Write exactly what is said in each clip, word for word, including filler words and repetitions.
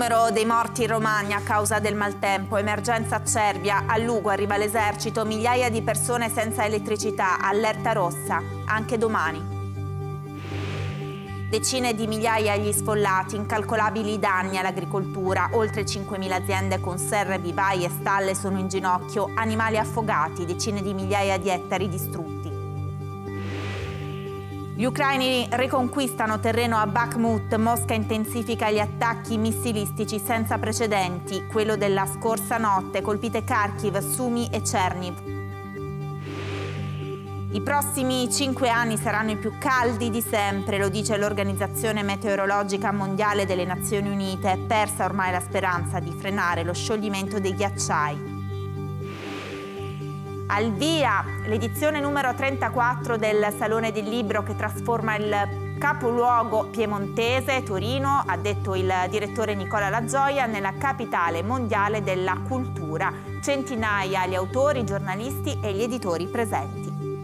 numero dei morti in Romagna a causa del maltempo, emergenza a Cervia, a Lugo arriva l'esercito, migliaia di persone senza elettricità, allerta rossa, anche domani. Decine di migliaia gli sfollati, incalcolabili danni all'agricoltura, oltre cinquemila aziende con serre, vivai e stalle sono in ginocchio, animali affogati, decine di migliaia di ettari distrutti. Gli ucraini riconquistano terreno a Bakhmut, Mosca intensifica gli attacchi missilistici senza precedenti, quello della scorsa notte, colpite Kharkiv, Sumy e Cherniv. I prossimi cinque anni saranno i più caldi di sempre, lo dice l'Organizzazione Meteorologica Mondiale delle Nazioni Unite, persa ormai la speranza di frenare lo scioglimento dei ghiacciai. Al via l'edizione numero trentaquattro del Salone del Libro che trasforma il capoluogo piemontese, Torino, ha detto il direttore Nicola Lagioia, nella capitale mondiale della cultura. Centinaia gli autori, i giornalisti e gli editori presenti.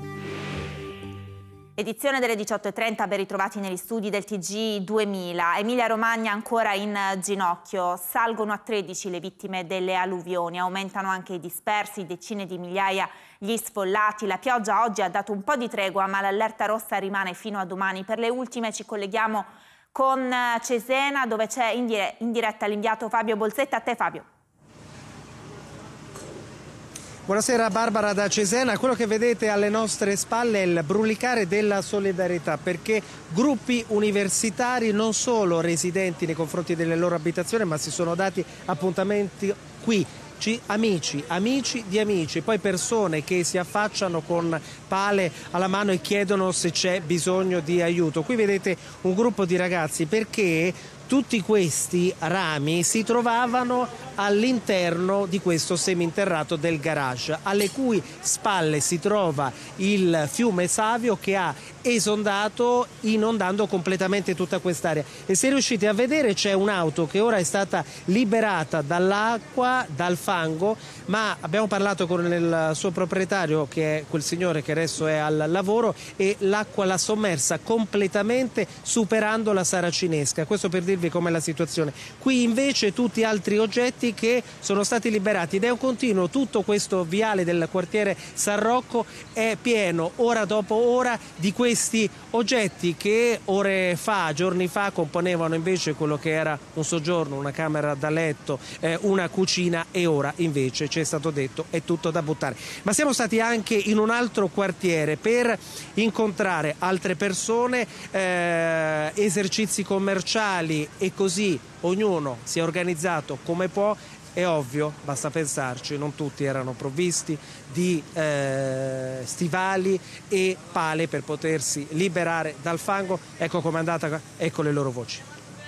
Edizione delle diciotto e trenta, ben ritrovati negli studi del T G duemila. Emilia Romagna ancora in ginocchio, salgono a tredici le vittime delle alluvioni, aumentano anche i dispersi, decine di migliaia gli sfollati. La pioggia oggi ha dato un po' di tregua, ma l'allerta rossa rimane fino a domani. Per le ultime ci colleghiamo con Cesena, dove c'è in, dire in diretta l'inviato Fabio Bolsetta. A te Fabio. Buonasera Barbara da Cesena. Quello che vedete alle nostre spalle è il brulicare della solidarietà, perché gruppi universitari, non solo residenti nei confronti delle loro abitazioni, ma si sono dati appuntamenti qui. Amici, amici di amici, poi persone che si affacciano con pale alla mano e chiedono se c'è bisogno di aiuto. Qui vedete un gruppo di ragazzi, perché tutti questi rami si trovavano all'interno di questo seminterrato del garage, alle cui spalle si trova il fiume Savio che ha esondato, inondando completamente tutta quest'area. E se riuscite a vedere c'è un'auto che ora è stata liberata dall'acqua, dal fango, ma abbiamo parlato con il suo proprietario, che è quel signore che adesso è al lavoro, e l'acqua l'ha sommersa completamente, superando la Saracinesca. Questo per dirvi com'è la situazione. Qui invece tutti altri oggetti che sono stati liberati, ed è un continuo. Tutto questo viale del quartiere San Rocco è pieno, ora dopo ora, di questi oggetti che ore fa, giorni fa, componevano invece quello che era un soggiorno, una camera da letto, eh, una cucina, e ora invece ci è stato detto è tutto da buttare. Ma siamo stati anche in un altro quartiere per incontrare altre persone, eh, esercizi commerciali, e così ognuno si è organizzato come può. È ovvio, basta pensarci, non tutti erano provvisti di eh, stivali e pale per potersi liberare dal fango. Ecco com'è andata, ecco le loro voci.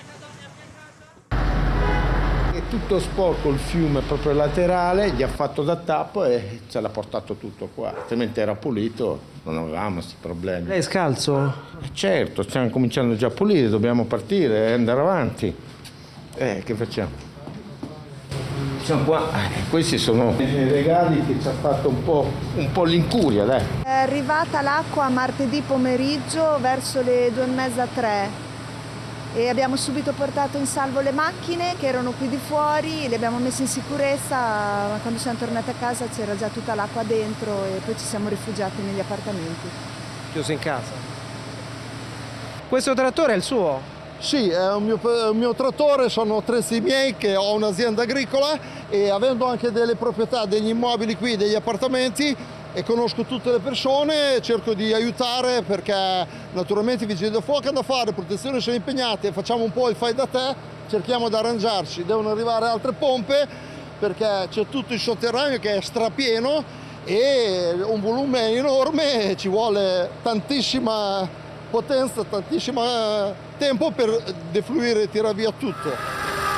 È tutto sporco il fiume proprio laterale, gli ha fatto da tappo e ce l'ha portato tutto qua, altrimenti era pulito, non avevamo questi problemi. Lei è scalzo? Eh certo, stiamo cominciando già a pulire, dobbiamo partire e andare avanti. Eh, che facciamo? Siamo qua, questi sono i regali che ci ha fatto un po', un po' l'incuria, dai. È arrivata l'acqua martedì pomeriggio verso le due e mezza, tre, e abbiamo subito portato in salvo le macchine che erano qui di fuori, le abbiamo messe in sicurezza, ma quando siamo tornati a casa c'era già tutta l'acqua dentro e poi ci siamo rifugiati negli appartamenti. Chiuso in casa. Questo trattore è il suo? Sì, è un mio, un mio trattore, sono tre miei, che ho un'azienda agricola, e avendo anche delle proprietà, degli immobili qui, degli appartamenti, e conosco tutte le persone, cerco di aiutare, perché naturalmente i vigili del fuoco hanno da fare, protezione sono impegnati, e facciamo un po' il fai da te, cerchiamo di arrangiarci. Devono arrivare altre pompe perché c'è tutto il sotterraneo che è strapieno e un volume enorme, ci vuole tantissima potenza, tantissimo tempo per defluire e tirare via tutto.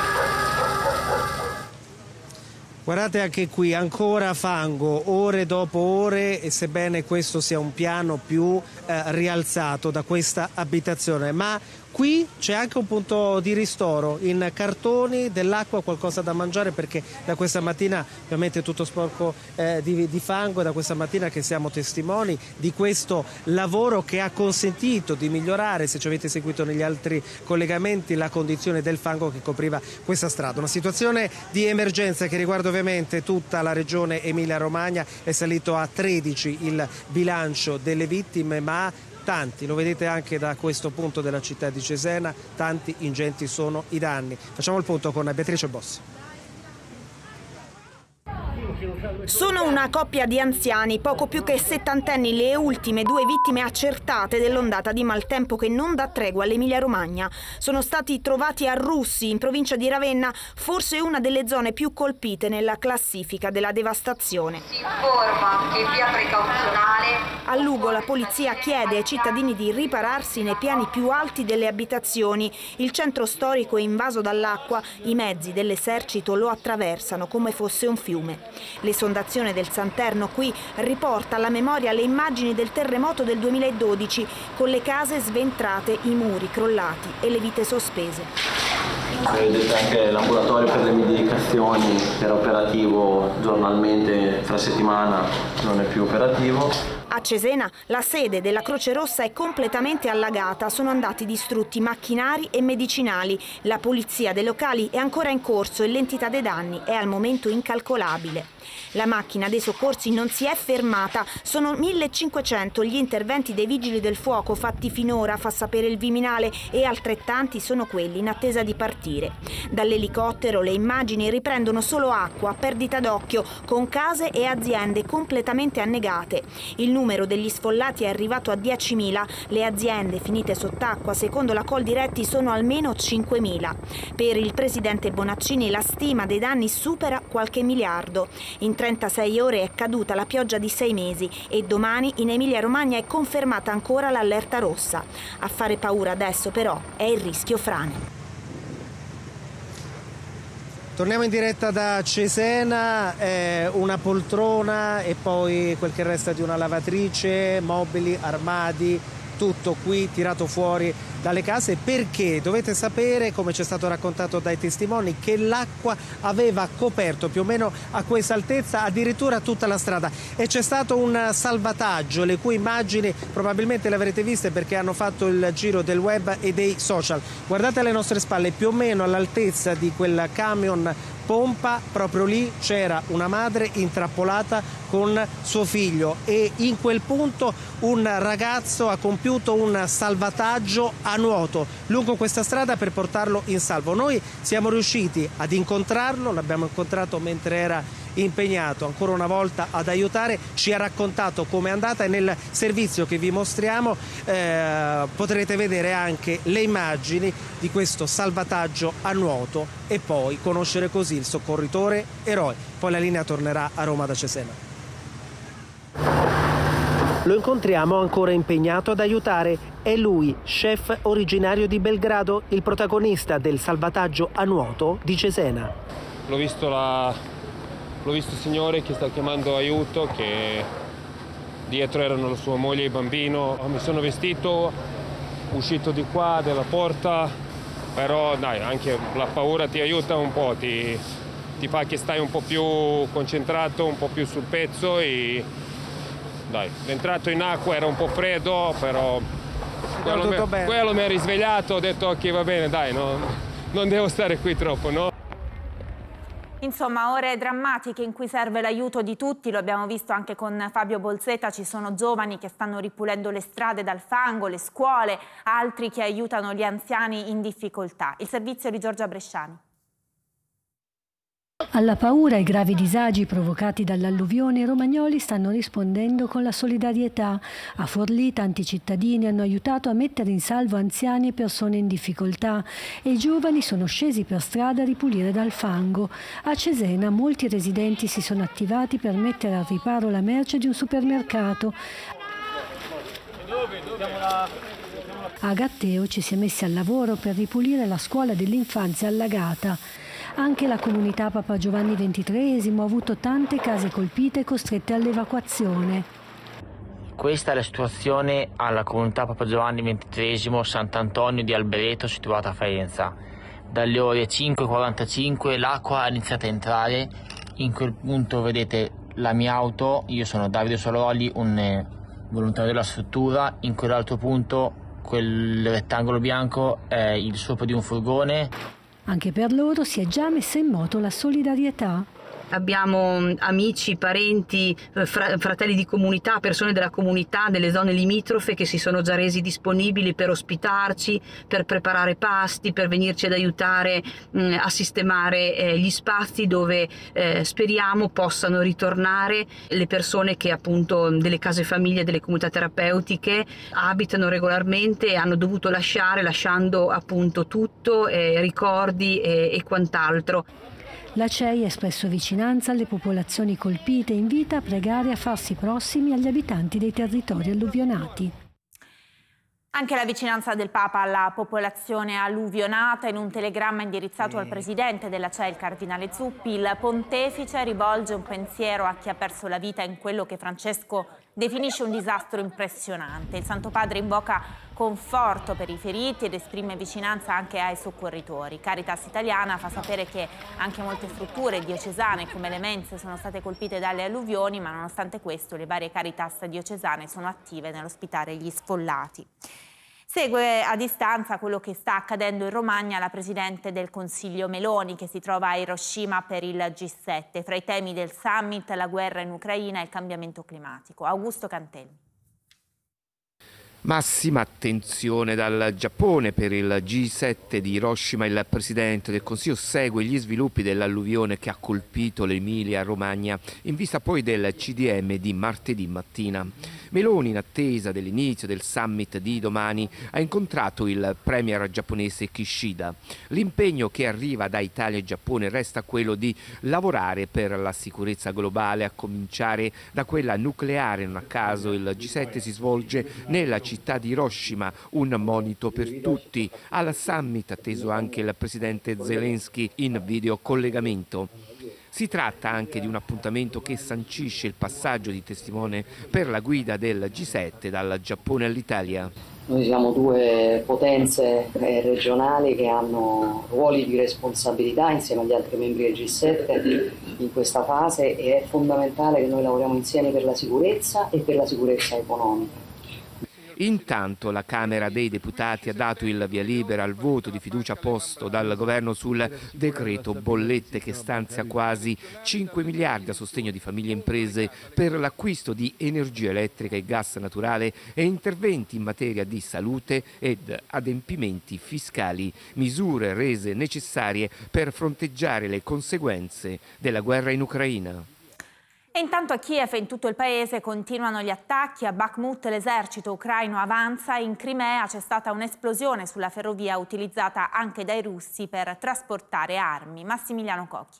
Guardate anche qui, ancora fango, ore dopo ore, e sebbene questo sia un piano più eh, rialzato da questa abitazione, ma Qui c'è anche un punto di ristoro, in cartoni, dell'acqua, qualcosa da mangiare, perché da questa mattina ovviamente è tutto sporco eh, di, di fango, e da questa mattina che siamo testimoni di questo lavoro che ha consentito di migliorare, se ci avete seguito negli altri collegamenti, la condizione del fango che copriva questa strada. Una situazione di emergenza che riguarda ovviamente tutta la regione Emilia-Romagna. È salito a tredici il bilancio delle vittime, ma tanti, lo vedete anche da questo punto della città di Cesena, tanti ingenti sono i danni. Facciamo il punto con Beatrice Bossi. Sono una coppia di anziani, poco più che settantenni, le ultime due vittime accertate dell'ondata di maltempo che non dà tregua all'Emilia-Romagna. Sono stati trovati a Russi, in provincia di Ravenna, forse una delle zone più colpite nella classifica della devastazione. Si informa che via precauzionale. A Lugo la polizia chiede ai cittadini di ripararsi nei piani più alti delle abitazioni. Il centro storico è invaso dall'acqua, i mezzi dell'esercito lo attraversano come fosse un fiume. L'esondazione del Santerno qui riporta alla memoria le immagini del terremoto del duemiladodici, con le case sventrate, i muri crollati e le vite sospese. Vedete anche l'ambulatorio per le medicazioni, che era operativo giornalmente, fra settimana non è più operativo. A Cesena la sede della Croce Rossa è completamente allagata, sono andati distrutti macchinari e medicinali. La polizia dei locali è ancora in corso e l'entità dei danni è al momento incalcolabile. La macchina dei soccorsi non si è fermata, sono millecinquecento gli interventi dei vigili del fuoco fatti finora, fa sapere il Viminale, e altrettanti sono quelli in attesa di partire. Dall'elicottero le immagini riprendono solo acqua, perdita d'occhio, con case e aziende completamente annegate. Il numero degli sfollati è arrivato a diecimila, le aziende finite sott'acqua secondo la Coldiretti sono almeno cinquemila. Per il presidente Bonaccini la stima dei danni supera qualche miliardo. In trentasei ore è caduta la pioggia di sei mesi e domani in Emilia-Romagna è confermata ancora l'allerta rossa. A fare paura adesso però è il rischio frane. Torniamo in diretta da Cesena, eh, una poltrona e poi quel che resta di una lavatrice, mobili, armadi, tutto qui tirato fuori dalle case, perché dovete sapere, come ci è stato raccontato dai testimoni, che l'acqua aveva coperto più o meno a questa altezza addirittura tutta la strada, e c'è stato un salvataggio, le cui immagini probabilmente le avrete viste perché hanno fatto il giro del web e dei social. Guardate alle nostre spalle, più o meno all'altezza di quel camion pompa, proprio lì c'era una madre intrappolata con suo figlio, e in quel punto un ragazzo ha compiuto un salvataggio a nuoto lungo questa strada per portarlo in salvo. Noi siamo riusciti ad incontrarlo, l'abbiamo incontrato mentre era impegnato ancora una volta ad aiutare, ci ha raccontato com'è andata, e nel servizio che vi mostriamo eh, potrete vedere anche le immagini di questo salvataggio a nuoto e poi conoscere così il soccorritore eroe. Poi la linea tornerà a Roma da Cesena. Lo incontriamo ancora impegnato ad aiutare. È lui, chef originario di Belgrado, il protagonista del salvataggio a nuoto di Cesena. L'ho visto la... L'ho visto il signore che sta chiamando aiuto, che dietro erano sua moglie e il bambino. Mi sono vestito, uscito di qua, dalla porta, però dai, anche la paura ti aiuta un po', ti, ti fa che stai un po' più concentrato, un po' più sul pezzo. E dai, entrato in acqua, era un po' freddo, però quello, tutto mi, bene. quello mi ha risvegliato, ho detto ok, va bene, dai, no, non devo stare qui troppo, no? Insomma, ore drammatiche in cui serve l'aiuto di tutti, lo abbiamo visto anche con Fabio Bolseta, ci sono giovani che stanno ripulendo le strade dal fango, le scuole, altri che aiutano gli anziani in difficoltà. Il servizio di Giorgia Bresciani. Alla paura e ai gravi disagi provocati dall'alluvione, i romagnoli stanno rispondendo con la solidarietà. A Forlì tanti cittadini hanno aiutato a mettere in salvo anziani e persone in difficoltà, e i giovani sono scesi per strada a ripulire dal fango. A Cesena molti residenti si sono attivati per mettere al riparo la merce di un supermercato. A Gatteo ci si è messi al lavoro per ripulire la scuola dell'infanzia allagata. Anche la comunità Papa Giovanni ventitreesimo ha avuto tante case colpite e costrette all'evacuazione. Questa è la situazione alla comunità Papa Giovanni ventitreesimo Sant'Antonio di Albereto, situata a Faenza. Dalle ore cinque e quarantacinque l'acqua ha iniziato a entrare. In quel punto vedete la mia auto, io sono Davide Sololi, un eh, volontario della struttura. In quell'altro punto, quel rettangolo bianco è il sopra di un furgone. Anche per loro si è già messa in moto la solidarietà. Abbiamo amici, parenti, fratelli di comunità, persone della comunità, delle zone limitrofe che si sono già resi disponibili per ospitarci, per preparare pasti, per venirci ad aiutare mh, a sistemare eh, gli spazi dove eh, speriamo possano ritornare le persone che appunto delle case famiglie, delle comunità terapeutiche abitano regolarmente e hanno dovuto lasciare, lasciando appunto tutto, eh, ricordi e, e quant'altro. La C E I ha espresso vicinanza alle popolazioni colpite e invita a pregare a farsi prossimi agli abitanti dei territori alluvionati. Anche la vicinanza del Papa alla popolazione alluvionata. In un telegramma indirizzato al presidente della C E I, il cardinale Zuppi, il pontefice rivolge un pensiero a chi ha perso la vita in quello che Francesco definisce un disastro impressionante. Il Santo Padre invoca conforto per i feriti ed esprime vicinanza anche ai soccorritori. Caritas Italiana fa sapere che anche molte strutture diocesane come le mense sono state colpite dalle alluvioni, ma nonostante questo le varie Caritas diocesane sono attive nell'ospitare gli sfollati. Segue a distanza quello che sta accadendo in Romagna la Presidente del Consiglio Meloni, che si trova a Hiroshima per il G sette. Fra i temi del summit, la guerra in Ucraina e il cambiamento climatico. Augusto Cantelli. Massima attenzione dal Giappone per il G sette di Hiroshima. Il Presidente del Consiglio segue gli sviluppi dell'alluvione che ha colpito l'Emilia-Romagna in vista poi del C D M di martedì mattina. Meloni, in attesa dell'inizio del summit di domani, ha incontrato il premier giapponese Kishida. L'impegno che arriva da Italia e Giappone resta quello di lavorare per la sicurezza globale, a cominciare da quella nucleare. Non a caso il G sette si svolge nella città di Hiroshima, un monito per tutti. Al summit atteso anche il presidente Zelensky in videocollegamento. Si tratta anche di un appuntamento che sancisce il passaggio di testimone per la guida del G sette dal Giappone all'Italia. Noi siamo due potenze regionali che hanno ruoli di responsabilità insieme agli altri membri del G sette in questa fase e è fondamentale che noi lavoriamo insieme per la sicurezza e per la sicurezza economica. Intanto la Camera dei Deputati ha dato il via libera al voto di fiducia posto dal governo sul decreto bollette che stanzia quasi cinque miliardi a sostegno di famiglie e imprese per l'acquisto di energia elettrica e gas naturale e interventi in materia di salute ed adempimenti fiscali, misure rese necessarie per fronteggiare le conseguenze della guerra in Ucraina. E intanto a Kiev e in tutto il paese continuano gli attacchi. A Bakhmut l'esercito ucraino avanza. In Crimea c'è stata un'esplosione sulla ferrovia utilizzata anche dai russi per trasportare armi. Massimiliano Cocchi.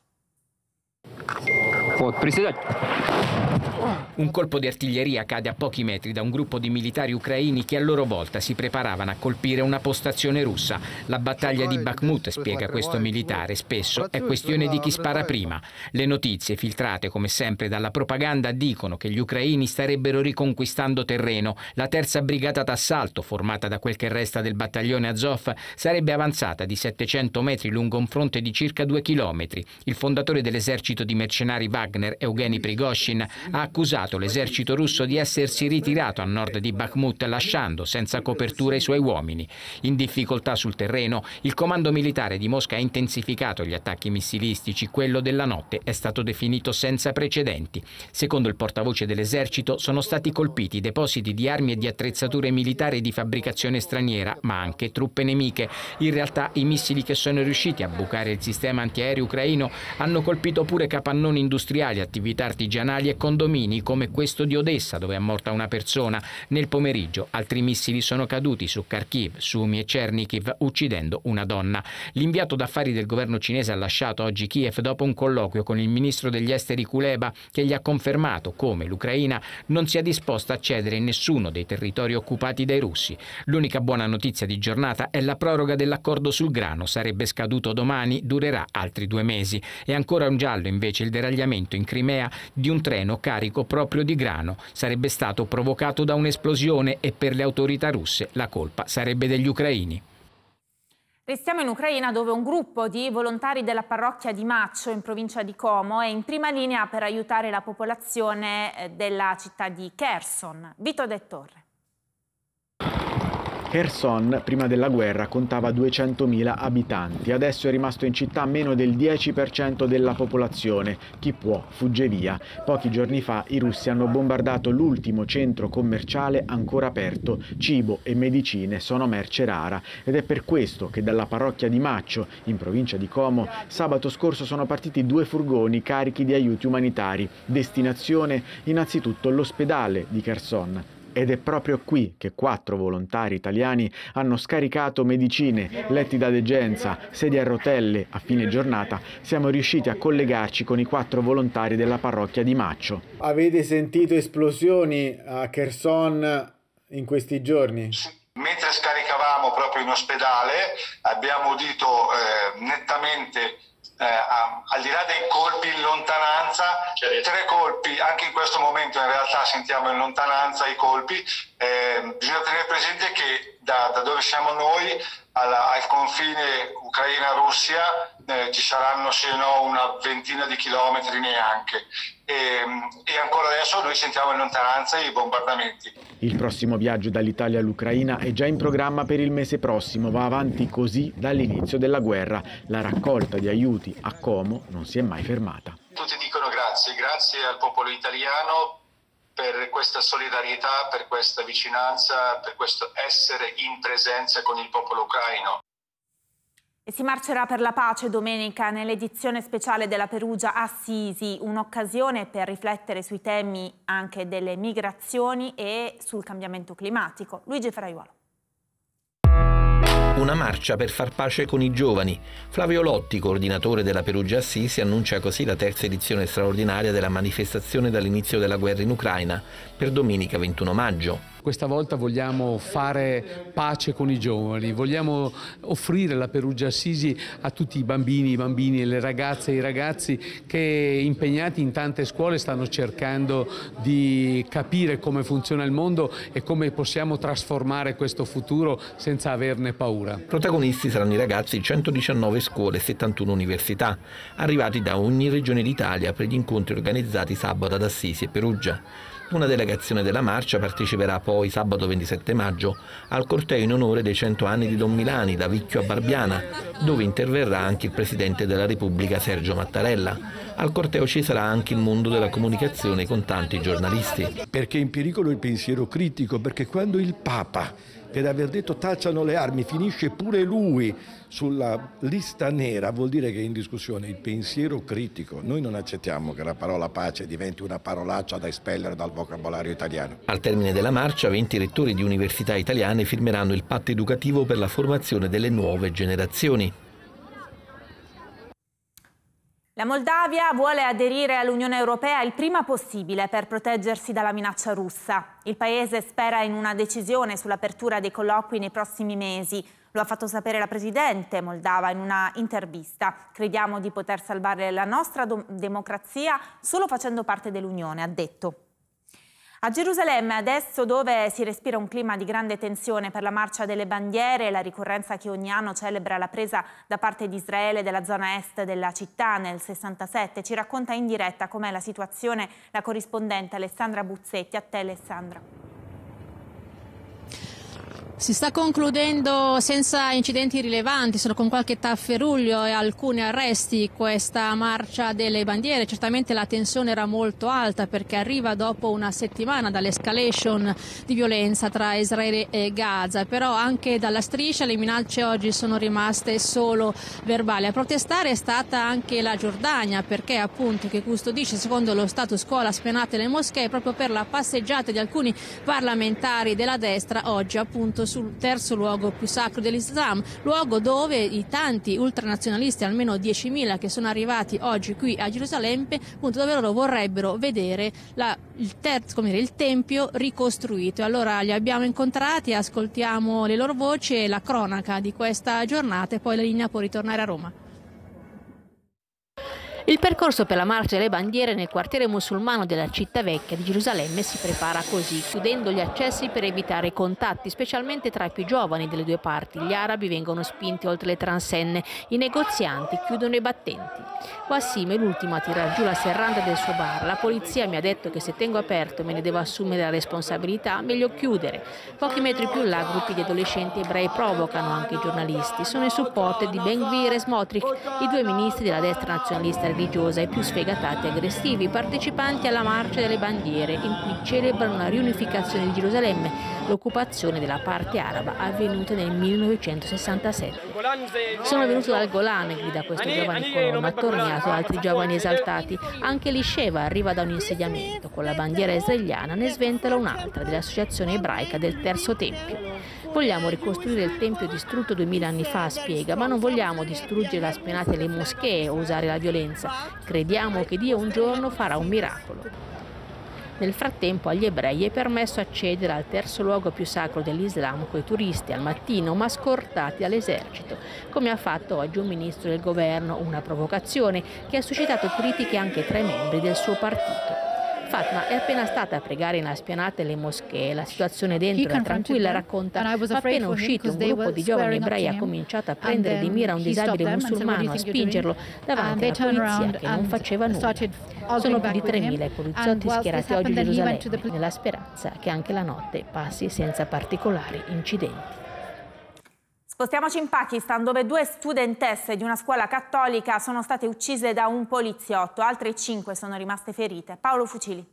Un colpo di artiglieria cade a pochi metri da un gruppo di militari ucraini che a loro volta si preparavano a colpire una postazione russa. La battaglia di Bakhmut, spiega questo militare, spesso è questione di chi spara prima. Le notizie filtrate come sempre dalla propaganda dicono che gli ucraini starebbero riconquistando terreno. La terza brigata d'assalto, formata da quel che resta del battaglione Azov, sarebbe avanzata di settecento metri lungo un fronte di circa due chilometri. Il fondatore dell'esercito di mercenari Wagner, Evgeny Prigozhin, ha accusato l'esercito russo di essersi ritirato a nord di Bakhmut lasciando senza copertura i suoi uomini. In difficoltà sul terreno, il comando militare di Mosca ha intensificato gli attacchi missilistici. Quello della notte è stato definito senza precedenti. Secondo il portavoce dell'esercito sono stati colpiti depositi di armi e di attrezzature militari di fabbricazione straniera, ma anche truppe nemiche. In realtà i missili che sono riusciti a bucare il sistema antiaereo ucraino hanno colpito pure capannoni industriali, attività artigianali e condomini come questo di Odessa, dove è morta una persona. Nel pomeriggio altri missili sono caduti su Kharkiv, Sumi e Chernihiv, uccidendo una donna. L'inviato d'affari del governo cinese ha lasciato oggi Kiev dopo un colloquio con il ministro degli esteri Kuleba, che gli ha confermato come l'Ucraina non sia disposta a cedere in nessuno dei territori occupati dai russi. L'unica buona notizia di giornata è la proroga dell'accordo sul grano. Sarebbe scaduto domani, durerà altri due mesi. E ancora un giallo invece il deragliamento in Crimea di un treno carico proprio di grano. Sarebbe stato provocato da un'esplosione e per le autorità russe la colpa sarebbe degli ucraini. Restiamo in Ucraina, dove un gruppo di volontari della parrocchia di Maccio in provincia di Como è in prima linea per aiutare la popolazione della città di Kherson. Vito De Torre. Kherson, prima della guerra, contava duecentomila abitanti. Adesso è rimasto in città meno del dieci per cento della popolazione. Chi può fugge via. Pochi giorni fa i russi hanno bombardato l'ultimo centro commerciale ancora aperto. Cibo e medicine sono merce rara ed è per questo che dalla parrocchia di Maccio, in provincia di Como, sabato scorso sono partiti due furgoni carichi di aiuti umanitari. Destinazione innanzitutto l'ospedale di Kherson. Ed è proprio qui che quattro volontari italiani hanno scaricato medicine, letti da degenza, sedie a rotelle. A fine giornata siamo riusciti a collegarci con i quattro volontari della parrocchia di Maccio. Avete sentito esplosioni a Kherson in questi giorni? Mentre scaricavamo proprio in ospedale abbiamo udito eh, nettamente Eh, al di là dei colpi in lontananza, tre colpi, anche in questo momento in realtà sentiamo in lontananza i colpi. Eh, bisogna tenere presente che da, da dove siamo noi alla, al confine Ucraina-Russia eh, ci saranno se no una ventina di chilometri neanche e, e ancora adesso noi sentiamo in lontananza i bombardamenti. Il prossimo viaggio dall'Italia all'Ucraina è già in programma per il mese prossimo, va avanti così dall'inizio della guerra. La raccolta di aiuti a Como non si è mai fermata. Tutti dicono grazie, grazie al popolo italiano per questa solidarietà, per questa vicinanza, per questo essere in presenza con il popolo ucraino. E si marcerà per la pace domenica nell'edizione speciale della Perugia Assisi, un'occasione per riflettere sui temi anche delle migrazioni e sul cambiamento climatico. Luigi Ferraiuolo. Una marcia per far pace con i giovani. Flavio Lotti, coordinatore della Perugia Assisi, annuncia così la terza edizione straordinaria della manifestazione dall'inizio della guerra in Ucraina per domenica ventuno maggio. Questa volta vogliamo fare pace con i giovani, vogliamo offrire la Perugia Assisi a tutti i bambini, i bambini, le ragazze e i ragazzi che impegnati in tante scuole stanno cercando di capire come funziona il mondo e come possiamo trasformare questo futuro senza averne paura. Protagonisti saranno i ragazzi di centodiciannove scuole e settantuno università, arrivati da ogni regione d'Italia per gli incontri organizzati sabato ad Assisi e Perugia. Una delegazione della marcia parteciperà poi sabato ventisette maggio al corteo in onore dei cento anni di Don Milani da Vicchio a Barbiana, dove interverrà anche il Presidente della Repubblica Sergio Mattarella. Al corteo ci sarà anche il mondo della comunicazione con tanti giornalisti. Perché è in pericolo il pensiero critico, perché quando il Papa, per aver detto tacciano le armi, finisce pure lui sulla lista nera, vuol dire che è in discussione il pensiero critico. Noi non accettiamo che la parola pace diventi una parolaccia da espellere dal vocabolario italiano. Al termine della marcia, venti rettori di università italiane firmeranno il patto educativo per la formazione delle nuove generazioni. La Moldavia vuole aderire all'Unione Europea il prima possibile per proteggersi dalla minaccia russa. Il paese spera in una decisione sull'apertura dei colloqui nei prossimi mesi. Lo ha fatto sapere la Presidente moldava in una intervista. Crediamo di poter salvare la nostra democrazia solo facendo parte dell'Unione, ha detto. A Gerusalemme, adesso dove si respira un clima di grande tensione per la marcia delle bandiere, la ricorrenza che ogni anno celebra la presa da parte di Israele della zona est della città nel sessantasette, ci racconta in diretta com'è la situazione la corrispondente Alessandra Buzzetti. A te, Alessandra. Si sta concludendo senza incidenti rilevanti, solo con qualche tafferuglio e alcuni arresti questa marcia delle bandiere. Certamente la tensione era molto alta perché arriva dopo una settimana dall'escalation di violenza tra Israele e Gaza, però anche dalla striscia le minacce oggi sono rimaste solo verbali. A protestare è stata anche la Giordania perché appunto che custodisce secondo lo status quo la spianata delle moschee proprio per la passeggiata di alcuni parlamentari della destra oggi appunto sul terzo luogo più sacro dell'Islam, luogo dove i tanti ultranazionalisti, almeno diecimila che sono arrivati oggi qui a Gerusalemme, appunto dove loro vorrebbero vedere la, il, terzo, come dire, il tempio ricostruito. Allora li abbiamo incontrati, ascoltiamo le loro voci e la cronaca di questa giornata e poi la linea può ritornare a Roma. Il percorso per la marcia delle bandiere nel quartiere musulmano della città vecchia di Gerusalemme si prepara così, chiudendo gli accessi per evitare i contatti, specialmente tra i più giovani delle due parti. Gli arabi vengono spinti oltre le transenne, i negozianti chiudono i battenti. Wassim è l'ultimo a tirar giù la serranda del suo bar. La polizia mi ha detto che se tengo aperto e me ne devo assumere la responsabilità, meglio chiudere. Pochi metri più là gruppi di adolescenti ebrei provocano anche i giornalisti. Sono i supporter di Ben Gvir e Smotrich, i due ministri della destra nazionalista religiosa e più sfegatati e aggressivi, partecipanti alla marcia delle bandiere, in cui celebrano la riunificazione di Gerusalemme, l'occupazione della parte araba avvenuta nel millenovecentosessantasette. Sono venuto dal Golan, grida questo giovane colono, attorniato da altri giovani esaltati. Anche Lisheva arriva da un insediamento, con la bandiera israeliana ne sventala un'altra, dell'associazione ebraica del Terzo Tempio. Vogliamo ricostruire il tempio distrutto duemila anni fa, spiega, ma non vogliamo distruggere la spianata delle moschee o usare la violenza. Crediamo che Dio un giorno farà un miracolo. Nel frattempo agli ebrei è permesso accedere al terzo luogo più sacro dell'Islam coi turisti al mattino, ma scortati dall'esercito, come ha fatto oggi un ministro del governo, una provocazione che ha suscitato critiche anche tra i membri del suo partito. Fatma è appena stata a pregare in spianate le moschee. La situazione dentro era tranquilla, racconta, ma appena uscito un gruppo di giovani ebrei ha cominciato a prendere di mira un disabile musulmano, a spingerlo davanti alla polizia che non faceva nulla. Sono più di tremila i poliziotti schierati oggi a Gerusalemme, nella speranza che anche la notte passi senza particolari incidenti. Spostiamoci in Pakistan, dove due studentesse di una scuola cattolica sono state uccise da un poliziotto, altre cinque sono rimaste ferite. Paolo Fucili.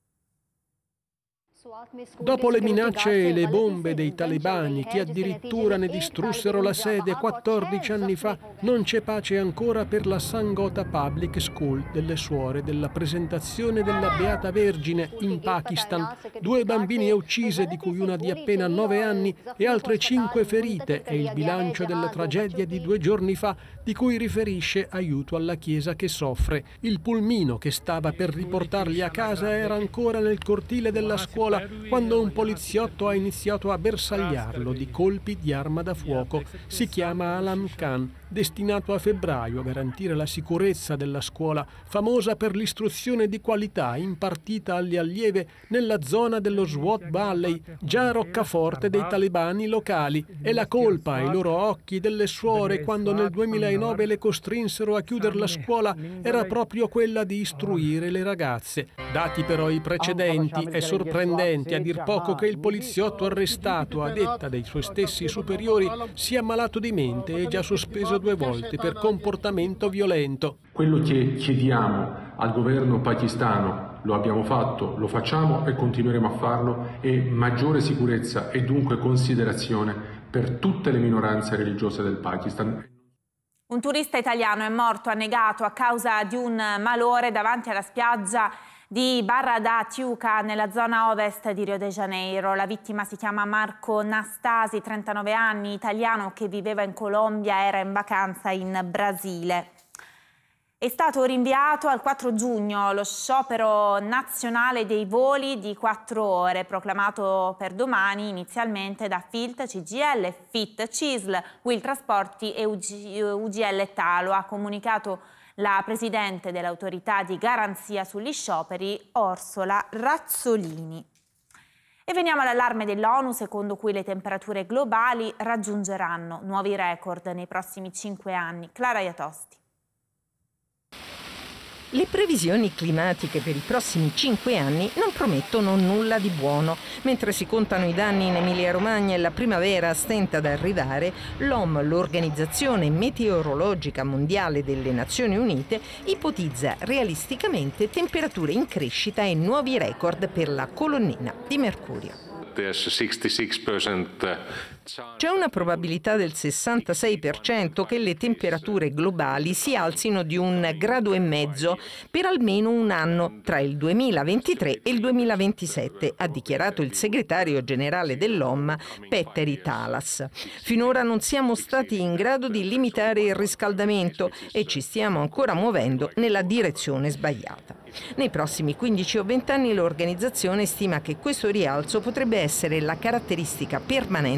Dopo le minacce e le bombe dei talebani che addirittura ne distrussero la sede quattordici anni fa, non c'è pace ancora per la Sangota Public School delle suore della presentazione della Beata Vergine in Pakistan. Due bambine uccise, di cui una di appena nove anni, e altre cinque ferite è il bilancio della tragedia di due giorni fa, di cui riferisce Aiuto alla Chiesa che soffre. Il pulmino che stava per riportarli a casa era ancora nel cortile della scuola quando un poliziotto ha iniziato a bersagliarlo di colpi di arma da fuoco. Si chiama Alam Khan, destinato a febbraio a garantire la sicurezza della scuola, famosa per l'istruzione di qualità impartita alle allieve nella zona dello Swat Valley, già roccaforte dei talebani locali. E la colpa ai loro occhi delle suore, quando nel duemilanove le costrinsero a chiudere la scuola, era proprio quella di istruire le ragazze. Dati però i precedenti, è sorprendente a dir poco che il poliziotto arrestato, a detta dei suoi stessi superiori, sia malato di mente e già sospeso due volte per comportamento violento. Quello che chiediamo al governo pakistano, lo abbiamo fatto, lo facciamo e continueremo a farlo, è maggiore sicurezza e dunque considerazione per tutte le minoranze religiose del Pakistan. Un turista italiano è morto annegato a causa di un malore davanti alla spiaggia di Barra da Tijuca, nella zona ovest di Rio de Janeiro. La vittima si chiama Marco Nastasi, trentanove anni, italiano che viveva in Colombia, era in vacanza in Brasile. È stato rinviato al quattro giugno lo sciopero nazionale dei voli di quattro ore, proclamato per domani inizialmente da Filt, C G I L, F I T, C I S L, Will Trasporti e U G L Talo. Ha comunicato la Presidente dell'Autorità di Garanzia sugli Scioperi, Orsola Razzolini. E veniamo all'allarme dell'ONU, secondo cui le temperature globali raggiungeranno nuovi record nei prossimi cinque anni. Clara Iatosti. Le previsioni climatiche per i prossimi cinque anni non promettono nulla di buono. Mentre si contano i danni in Emilia-Romagna e la primavera stenta ad arrivare, l'O M, l'Organizzazione Meteorologica Mondiale delle Nazioni Unite, ipotizza realisticamente temperature in crescita e nuovi record per la colonnina di mercurio. C'è una probabilità del sessantasei per cento che le temperature globali si alzino di un grado e mezzo per almeno un anno tra il duemilaventitré e il duemilaventisette, ha dichiarato il segretario generale dell'O M, Petteri Talas. Finora non siamo stati in grado di limitare il riscaldamento e ci stiamo ancora muovendo nella direzione sbagliata. Nei prossimi quindici o venti anni l'organizzazione stima che questo rialzo potrebbe essere la caratteristica permanente del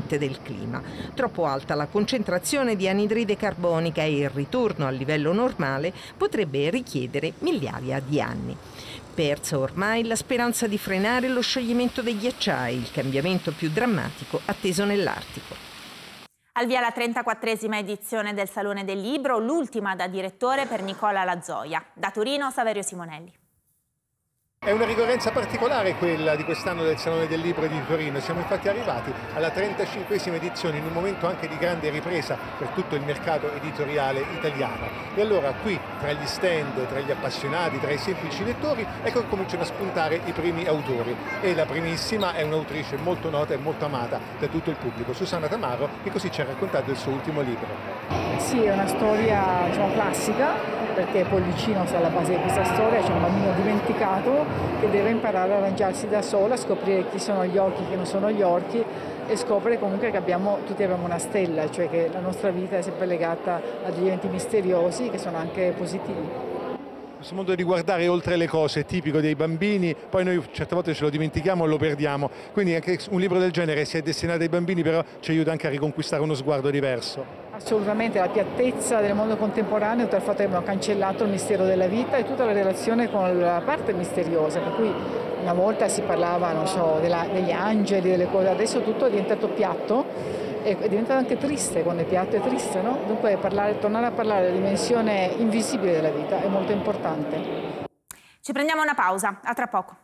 clima. Troppo alta la concentrazione di anidride carbonica e il ritorno al livello normale potrebbe richiedere migliaia di anni. Persa ormai la speranza di frenare lo scioglimento dei ghiacciai, il cambiamento più drammatico atteso nell'Artico. Al via la trentaquattresima edizione del Salone del Libro, l'ultima da direttore per Nicola Lazoia. Da Torino, Saverio Simonelli. È una ricorrenza particolare quella di quest'anno del Salone del Libro di Torino. Siamo infatti arrivati alla trentacinquesima edizione in un momento anche di grande ripresa per tutto il mercato editoriale italiano. E allora qui, tra gli stand, tra gli appassionati, tra i semplici lettori, ecco che cominciano a spuntare i primi autori. E la primissima è un'autrice molto nota e molto amata da tutto il pubblico, Susanna Tamaro, che così ci ha raccontato il suo ultimo libro. Sì, è una storia, diciamo, classica, perché Pollicino sta alla base di questa storia. C'è un bambino dimenticato che deve imparare a arrangiarsi da sola, a scoprire chi sono gli orchi, chi non sono gli orchi, e scopre comunque che abbiamo, tutti abbiamo una stella, cioè che la nostra vita è sempre legata a degli eventi misteriosi che sono anche positivi. Questo modo di guardare oltre le cose è tipico dei bambini, poi noi certe volte ce lo dimentichiamo o lo perdiamo, quindi anche un libro del genere, se è destinato ai bambini, però ci aiuta anche a riconquistare uno sguardo diverso. Assolutamente, la piattezza del mondo contemporaneo, dal fatto che abbiamo cancellato il mistero della vita e tutta la relazione con la parte misteriosa, per cui una volta si parlava, non so, della, degli angeli, delle cose, adesso tutto è diventato piatto. È diventato anche triste, quando è piatto è triste, no? Dunque parlare, tornare a parlare della dimensione invisibile della vita è molto importante. Ci prendiamo una pausa, a tra poco.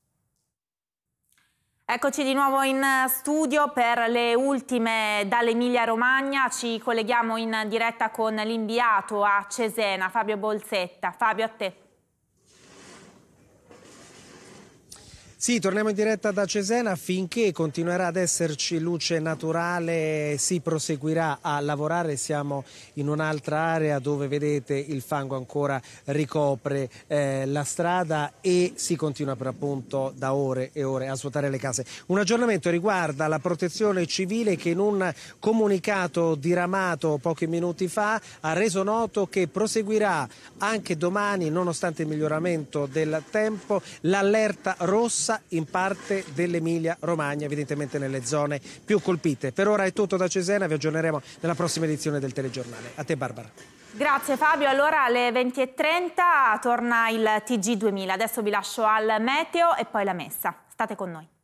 Eccoci di nuovo in studio per le ultime dall'Emilia Romagna. Ci colleghiamo in diretta con l'inviato a Cesena, Fabio Bolsetta. Fabio, a te. Sì, torniamo in diretta da Cesena. Finché continuerà ad esserci luce naturale si proseguirà a lavorare. Siamo in un'altra area dove vedete il fango ancora ricopre eh, la strada e si continua per appunto da ore e ore a svuotare le case. Un aggiornamento riguarda la protezione civile che in un comunicato diramato pochi minuti fa ha reso noto che proseguirà anche domani, nonostante il miglioramento del tempo, l'allerta rossa in parte dell'Emilia Romagna, evidentemente nelle zone più colpite. Per ora è tutto da Cesena, vi aggiorneremo nella prossima edizione del telegiornale. A te Barbara. Grazie Fabio, allora alle venti e trenta torna il T G duemila, adesso vi lascio al meteo e poi la messa. State con noi.